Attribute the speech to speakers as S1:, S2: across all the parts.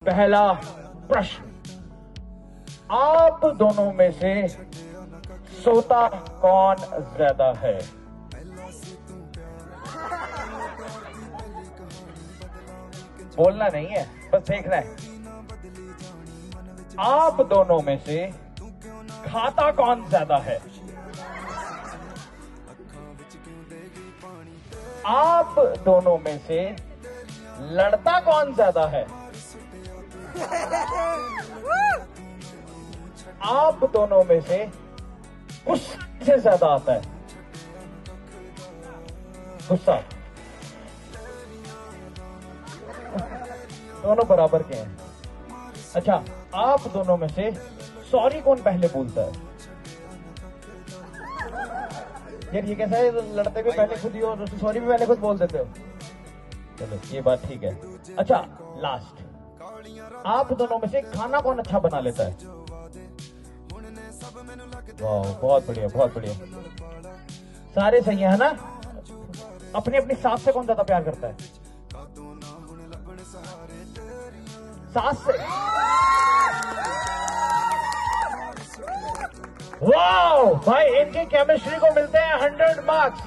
S1: पहला प्रश्न, आप दोनों में से सोता कौन ज्यादा है? बोलना नहीं है, बस देखना है। आप दोनों में से खाता कौन ज्यादा है? आप दोनों में से लड़ता कौन ज्यादा है? आप दोनों में से गुस्से से ज्यादा आता है? गुस्सा। दोनों बराबर के हैं। अच्छा, आप दोनों में से सॉरी कौन पहले बोलता है? यार ये कैसा है, लड़ते भी पहले खुद ही हो और सॉरी भी पहले खुद बोल देते हो। चलो ये बात ठीक है। अच्छा लास्ट, आप दोनों में से खाना कौन अच्छा बना लेता है? वाह बहुत बढ़िया बहुत बढ़िया, सारे सही है ना? अपनी अपनी सास से कौन ज्यादा प्यार करता है? सास से। वाह भाई, इनकी केमिस्ट्री को मिलते हैं 100 मार्क्स।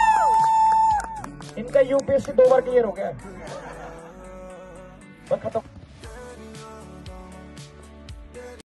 S1: इनका यूपीएससी 2 बार क्लियर हो गया है। बस खत्म।